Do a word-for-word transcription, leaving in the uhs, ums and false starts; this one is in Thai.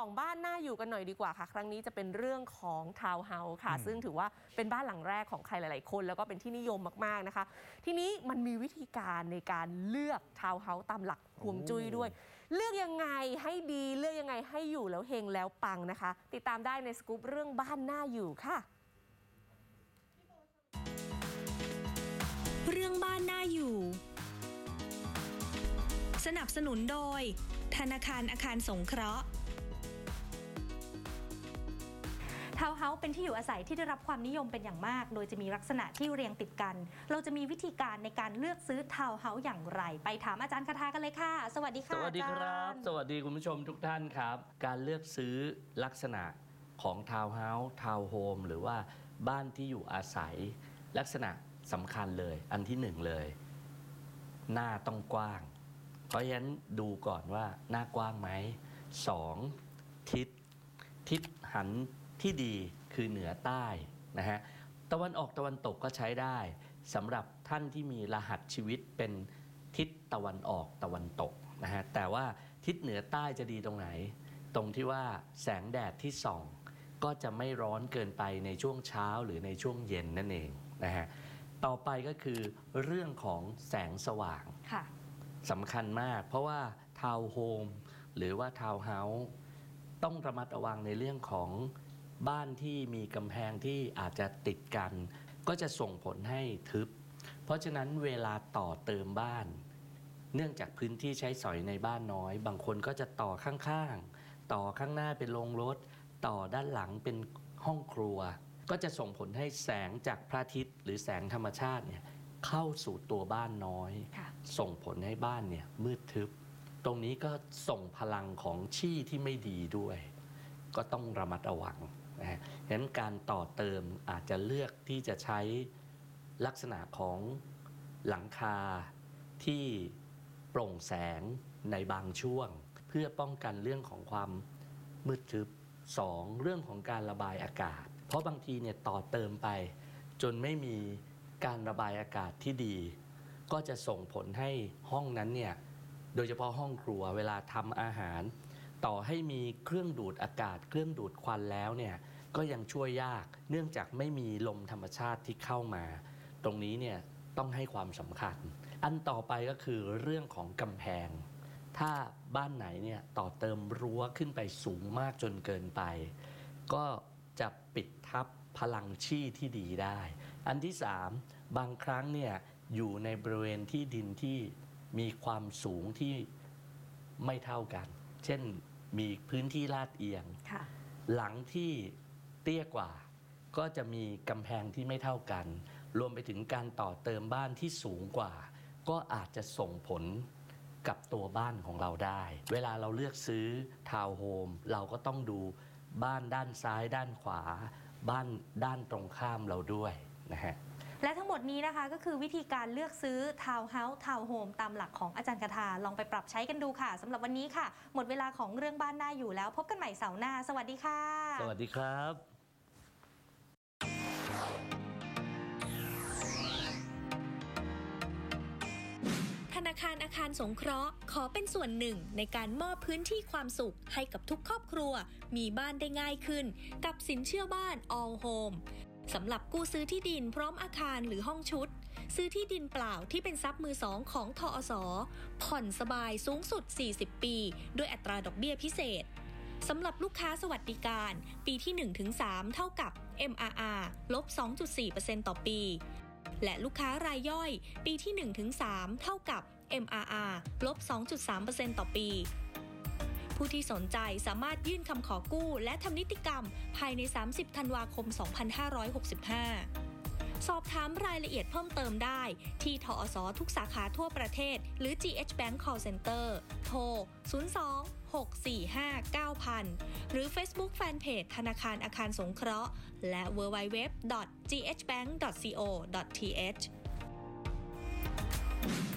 ของบ้านน่าอยู่กันหน่อยดีกว่าค่ะครั้งนี้จะเป็นเรื่องของทาวน์เฮาส์ค่ะซึ่งถือว่าเป็นบ้านหลังแรกของใครหลายๆคนแล้วก็เป็นที่นิยมมากๆนะคะทีนี้มันมีวิธีการในการเลือกทาวน์เฮาส์ตามหลักฮวงจุ้ยด้วยเลือกยังไงให้ดีเลือกยังไงให้อยู่แล้วเฮงแล้วปังนะคะติดตามได้ในสกู๊ปเรื่องบ้านน่าอยู่ค่ะเรื่องบ้านน่าอยู่สนับสนุนโดยธนาคารอาคารสงเคราะห์ทาวน์เฮาส์เป็นที่อยู่อาศัยที่ได้รับความนิยมเป็นอย่างมากโดยจะมีลักษณะที่เรียงติดกันเราจะมีวิธีการในการเลือกซื้อทาวน์เฮาส์อย่างไรไปถามอาจารย์คทากันเลยค่ะสวัสดีค่ะสวัสดีครับสวัสดีคุณผู้ชมทุกท่านครับการเลือกซื้อลักษณะของทาวน์เฮาส์ทาวน์โฮมหรือว่าบ้านที่อยู่อาศัยลักษณะสำคัญเลยอันที่หนึ่งเลยหน้าต้องกว้างเพราะฉะนั้นดูก่อนว่าหน้ากว้างไหมสองทิศทิศหันที่ดีคือเหนือใต้นะฮะตะวันออกตะวันตกก็ใช้ได้สำหรับท่านที่มีรหัสชีวิตเป็นทิศตะวันออกตะวันตกนะฮะแต่ว่าทิศเหนือใต้จะดีตรงไหนตรงที่ว่าแสงแดดที่ส่องก็จะไม่ร้อนเกินไปในช่วงเช้าหรือในช่วงเย็นนั่นเองนะฮะต่อไปก็คือเรื่องของแสงสว่างสำคัญมากเพราะว่าทาวน์โฮมหรือว่าทาวน์เฮาส์ต้องระมัดระวังในเรื่องของบ้านที่มีกำแพงที่อาจจะติดกันก็จะส่งผลให้ทึบเพราะฉะนั้นเวลาต่อเติมบ้านเนื่องจากพื้นที่ใช้สอยในบ้านน้อยบางคนก็จะต่อข้างๆต่อข้างหน้าเป็นโรงรถต่อด้านหลังเป็นห้องครัวก็จะส่งผลให้แสงจากพระอาทิตย์หรือแสงธรรมชาติเนี่ยเข้าสู่ตัวบ้านน้อยส่งผลให้บ้านเนี่ยมืดทึบตรงนี้ก็ส่งพลังของชี่ที่ไม่ดีด้วยก็ต้องระมัดระวังนะฮะฉะนั้นการต่อเติมอาจจะเลือกที่จะใช้ลักษณะของหลังคาที่โปร่งแสงในบางช่วงเพื่อป้องกันเรื่องของความมืดทึบสองเรื่องของการระบายอากาศเพราะบางทีเนี่ยต่อเติมไปจนไม่มีการระบายอากาศที่ดีก็จะส่งผลให้ห้องนั้นเนี่ยโดยเฉพาะห้องครัวเวลาทำอาหารต่อให้มีเครื่องดูดอากาศเครื่องดูดควันแล้วเนี่ยก็ยังช่วยยากเนื่องจากไม่มีลมธรรมชาติที่เข้ามาตรงนี้เนี่ยต้องให้ความสำคัญอันต่อไปก็คือเรื่องของกำแพงถ้าบ้านไหนเนี่ยต่อเติมรั้วขึ้นไปสูงมากจนเกินไปก็จะปิดทับพลังชี่ที่ดีได้อันที่สามบางครั้งเนี่ยอยู่ในบริเวณที่ดินที่มีความสูงที่ไม่เท่ากันเช่นมีพื้นที่ลาดเอียงหลังที่เตี้ยกว่าก็จะมีกำแพงที่ไม่เท่ากันรวมไปถึงการต่อเติมบ้านที่สูงกว่าก็อาจจะส่งผลกับตัวบ้านของเราได้เวลาเราเลือกซื้อทาวน์โฮมเราก็ต้องดูบ้านด้านซ้ายด้านขวาบ้านด้านตรงข้ามเราด้วยนะฮะและทั้งหมดนี้นะคะก็คือวิธีการเลือกซื้อทาวน์เฮาส์ทาวน์โฮมตามหลักของอาจารย์คทาลองไปปรับใช้กันดูค่ะสำหรับวันนี้ค่ะหมดเวลาของเรื่องบ้านน่าอยู่แล้วพบกันใหม่เสาร์หน้าสวัสดีค่ะสวัสดีครับธนาคารอาคารสงเคราะห์ขอเป็นส่วนหนึ่งในการมอบพื้นที่ความสุขให้กับทุกครอบครัวมีบ้านได้ง่ายขึ้นกับสินเชื่อบ้าน All Home สำหรับกู้ซื้อที่ดินพร้อมอาคารหรือห้องชุดซื้อที่ดินเปล่าที่เป็นทรัพย์มือสองของทอส.ผ่อนสบายสูงสุดสี่สิบปีด้วยอัตราดอกเบี้ยพิเศษสำหรับลูกค้าสวัสดิการปีที่ หนึ่งถึงสาม เท่ากับ เอ็ม อาร์ อาร์ ลบ สองจุดสี่เปอร์เซ็นต์ ต่อปีและลูกค้ารายย่อยปีที่ หนึ่งถึงสาม เท่ากับ เอ็ม อาร์ อาร์ ลบ สองจุดสามเปอร์เซ็นต์ ต่อปีผู้ที่สนใจสามารถยื่นคำขอกู้และทำนิติกรรมภายในสามสิบธันวาคมสองพันห้าร้อยหกสิบห้าสอบถามรายละเอียดเพิ่มเติมได้ที่ทอส.ทุกสาขาทั่วประเทศหรือ จี เอช Bank Call Center โทรศูนย์ สอง หก สี่ ห้า เก้า ศูนย์ ศูนย์ หรือ Facebook Fanpage ธนาคารอาคารสงเคราะห์และ ดับเบิลยู ดับเบิลยู ดับเบิลยู ดอท จี เอช แบงค์ ดอท ซี โอ ดอท ที เอช